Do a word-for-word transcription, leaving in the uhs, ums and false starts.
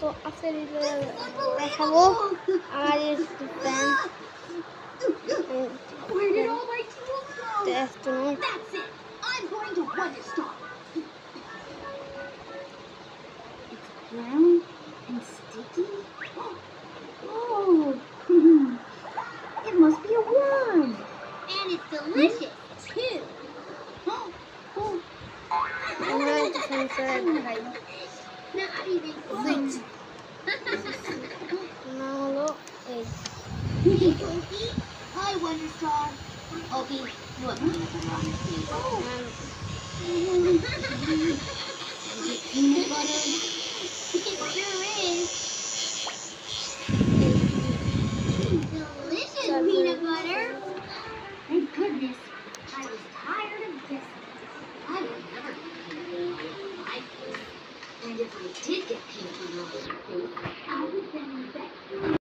esto hace el acabó a defense Where did all my tools go? the astronaut. That's it. I'm going to Wonder Star. It's brown and sticky. Oh, it must be a worm. And it's delicious too. Oh, oh. Not defense. Not even close. No, look. Hey. Hey, Toki. Hi, Wonder Star. Toki, you have another wrong too. Um,